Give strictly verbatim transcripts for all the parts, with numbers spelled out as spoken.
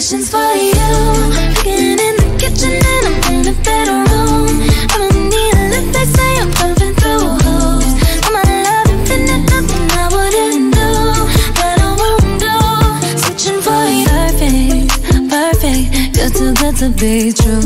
conversations for you. Cooking in the kitchen and I'm in the bedroom. I don't need a lift, they say I'm pumping through holes. I'm my love infinite, nothing I wouldn't do, that I won't do. Searching for you, perfect, perfect, good too good to be true.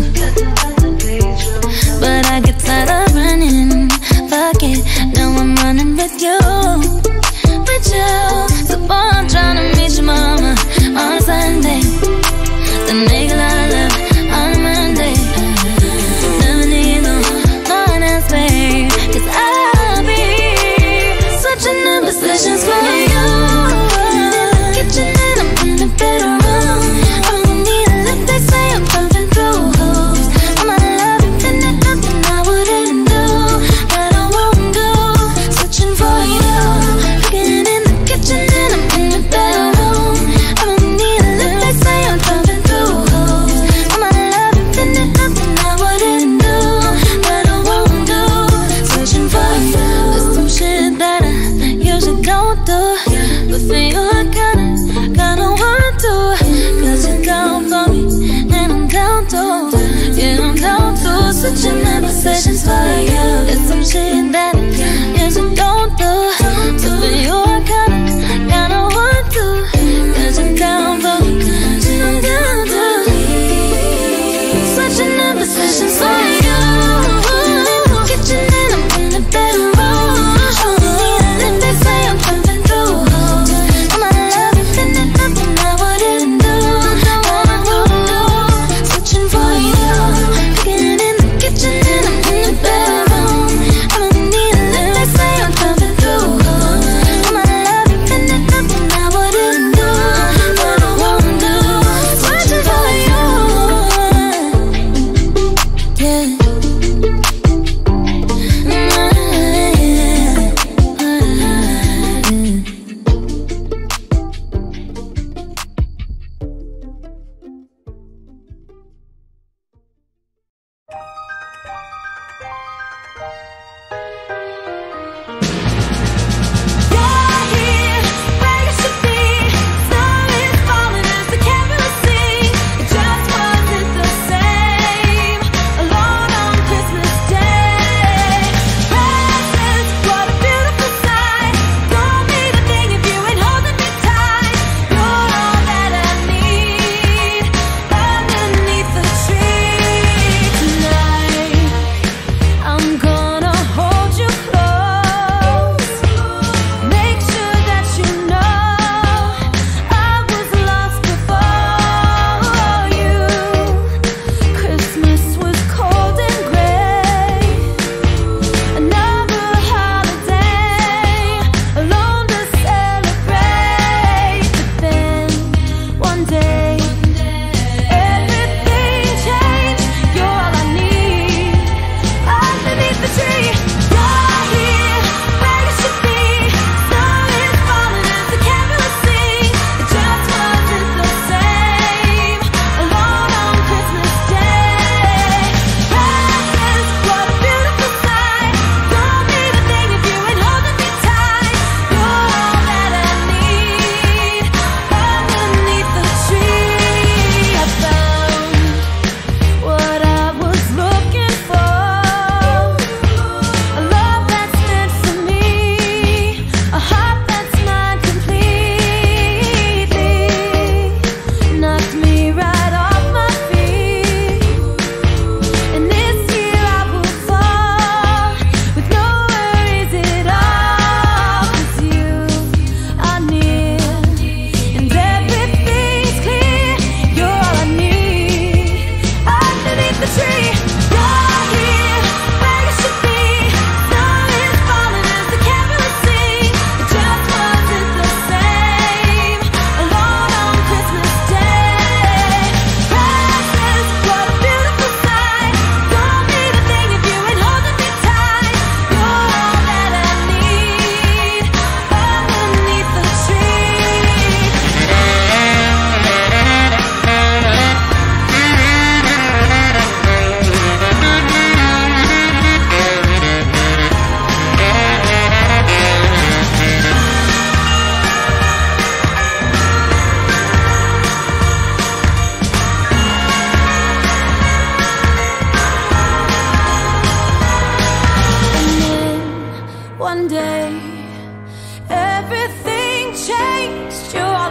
But I get tired of running, fuck it, now I'm running with you, with you. So boy, I'm trying to meet your mama on a Sunday, then make a lot of love on a Monday. Never need no one else, babe, cause I'll be switching the positions for you. Kitchen and I'm in the bedroom. I don't need a lift, they say I'm pumping through holes. I'm my love infinite, nothing I wouldn't do, that I won't do. Switching for you. Cooking in the kitchen and I'm in the bedroom. I don't need a lift, they say I'm pumping through holes. I'm my love infinite, nothing I wouldn't do, that I won't do. Switching for you. There's some shit that I usually don't do, but for you I kinda, kinda want to. Cause you're down for me, and I'm down too. Yeah, I'm down too. Switching the positions for you. There's some shit that I usually don't do, but for you I kinda, kinda want to. Cause you're down for me, and I'm down too. Switching the positions for you. Kitchen and I'm in the bedroom. I don't need a lift, they say I'm pumping through holes. I'm my love infinite, nothing I wouldn't do, that I won't do. Switching for you. Cooking in the kitchen and I'm in the bedroom. I don't need a lift, they say I'm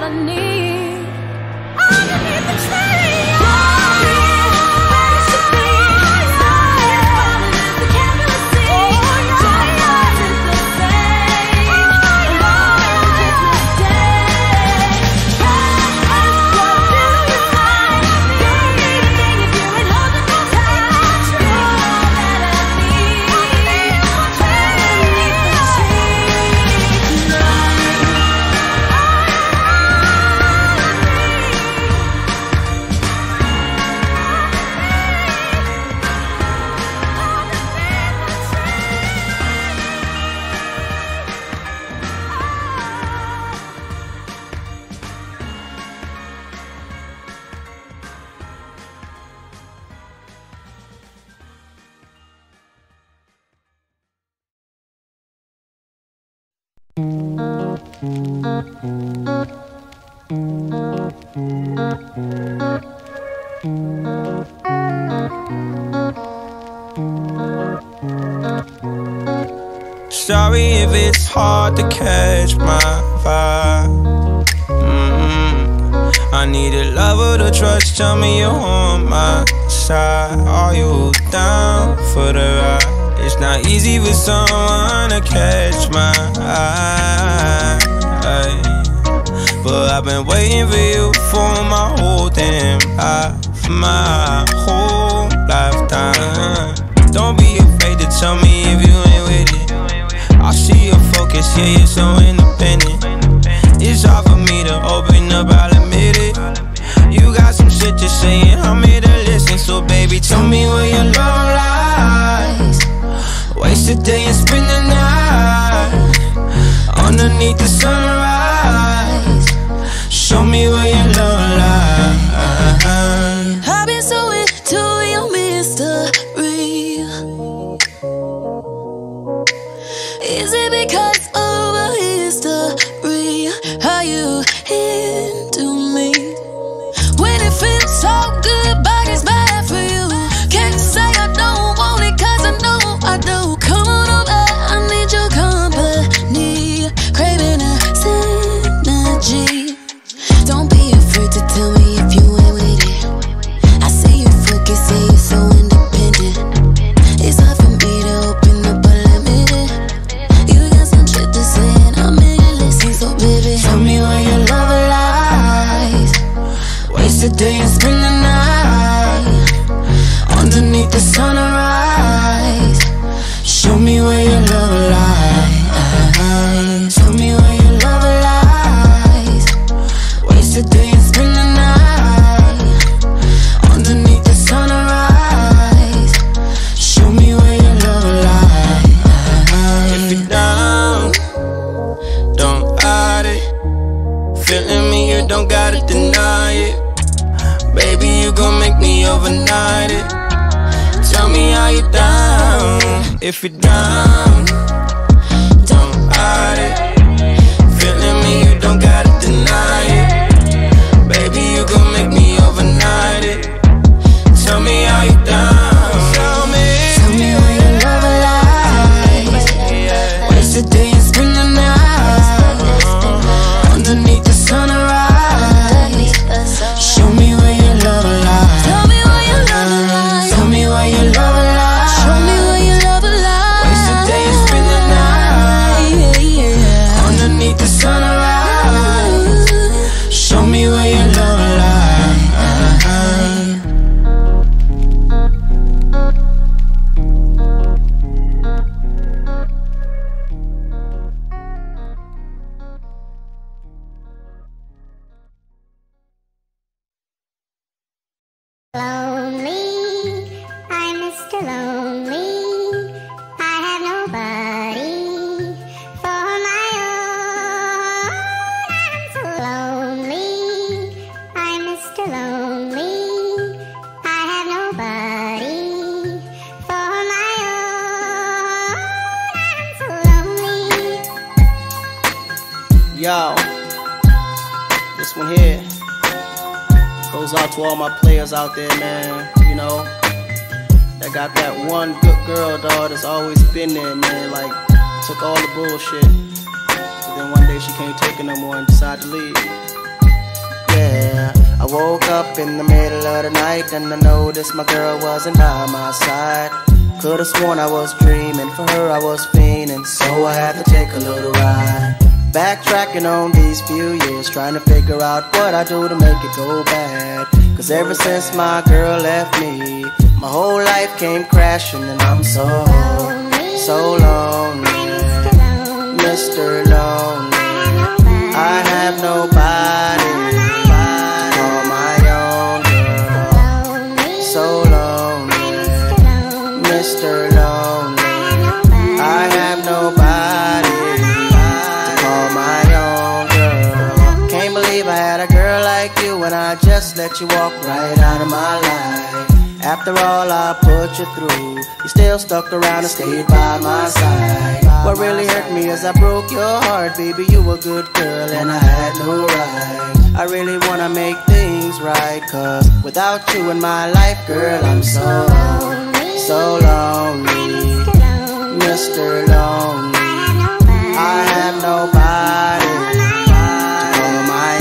what I need. Underneath the tree, I'll be where you should be. Falling as the candle see. Joy isn't the same. Alone, different day. Can't ask what to do you mind. Anything if you ain't holding me tight. You're all that I need. Underneath the tree tonight. Sorry if it's hard to catch my vibe. mm-hmm. I need a lover to trust, tell me you're on my side. Are you down for the ride? It's not easy for someone to catch my eye, but I've been waiting for you for my whole damn life, my whole lifetime. Don't be afraid to tell me if you ain't with it. I see your focus, yeah, you're so independent. It's hard for me to open up, I'll admit it. You got some shit to say and I'm here to listen. So baby, tell me where your love lies. Waste a day and spend the night underneath the sunrise. Show me where your love lies. I've been so into your mystery. Is it because of a history? Are you into me? When it feels so good, but it's bad for you. Can't say I don't want it, cause I know I do. Come on over, I need your company. Craving a synergy. Don't be afraid to tell me if you ain't with it. I see you focus, say you're so independent. It's hard for me to open up, but let me in. You got some shit to say and I'm here to listen. So baby, tell me where your love lies. Waste a day and spend the night underneath the sunrise. Show me where your love lies. Tell me where your love lies. Waste a day and spend the night underneath the sunrise. Show me where your love lies. If you're down, don't hide it. Feeling me, you don't gotta deny it. Baby, you gon' make me overnight it. Tell me how you down. If you're down, don't hide it. Feeling me, you don't gotta deny it. Baby, you gon' make me overnight it. Tell me how you down. Tell me, tell me where your love lies. Waste a day and spend the night underneath the sunrise. Show me where your love lies. tell me where your love lies. Tell me where your love lies. Show me where your love lies. Waste a day and spend the night yeah, yeah. underneath the sunrise. Show me where your love lies. Lonely, I'm Mister Lonely. I have nobody for my own. I'm so lonely, I'm Mister Lonely. I have nobody for my own. I'm so lonely. Yo, this one here goes out to all my players out there, man. You know, that got that one good girl, dog, that's always been there, man. Like, took all the bullshit, but then one day she can't take it no more and decided to leave. I woke up in the middle of the night and I noticed my girl wasn't by my side. Could've sworn I was dreaming, for her I was fiending, so I had to take a little ride. Backtracking on these few years, trying to figure out what I do to make it go bad. Cause ever since my girl left me, my whole life came crashing and I'm so, so lonely, Mister Lonely. I have nobody to call my own girl. So lonely, Mister Lonely. I have nobody to call my own girl. Can't believe I had a girl like you and I just let you walk right out of my life. After all I put you through, you still stuck around and stayed by my side. What really hurt me is I broke your heart, baby, you a good girl and I had no right. I really wanna make things right, cause without you in my life, girl, I'm so, so lonely, Mister Lonely. I have nobody to call my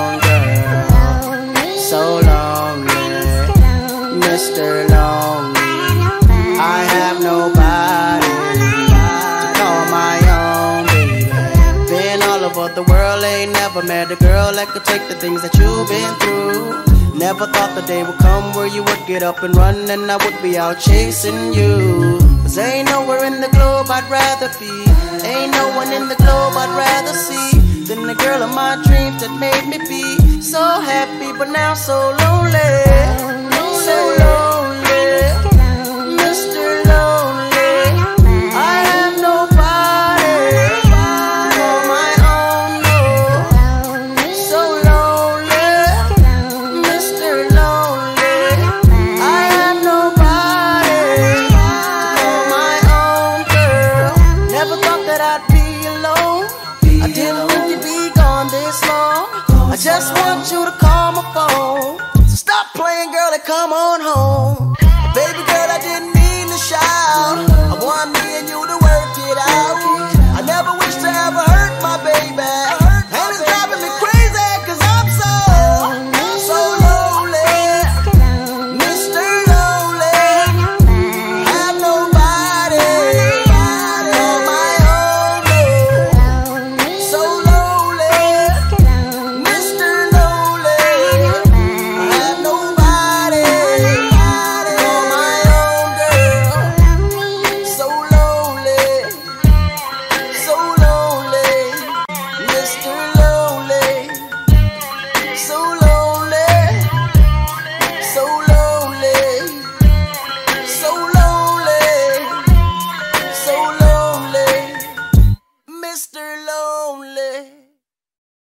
own girl. So lonely, Mister Lonely. I have nobody to call my own, baby. Been all over the world, ain't never met a girl that could take the things that you've been through. Never thought the day would come where you would get up and run and I would be out chasing you. Cause ain't nowhere in the globe I'd rather be, ain't no one in the globe I'd rather see than the girl of my dreams that made me be so happy but now so lonely, so lonely, Mister Lonely. I have nobody to call my own, no. So lonely, Mister Lonely. I have nobody to call my own girl. Never thought that I'd be alone, I didn't think you'd be gone this long. I just want you to call my phone, so stop playing, girl, and come on home. Baby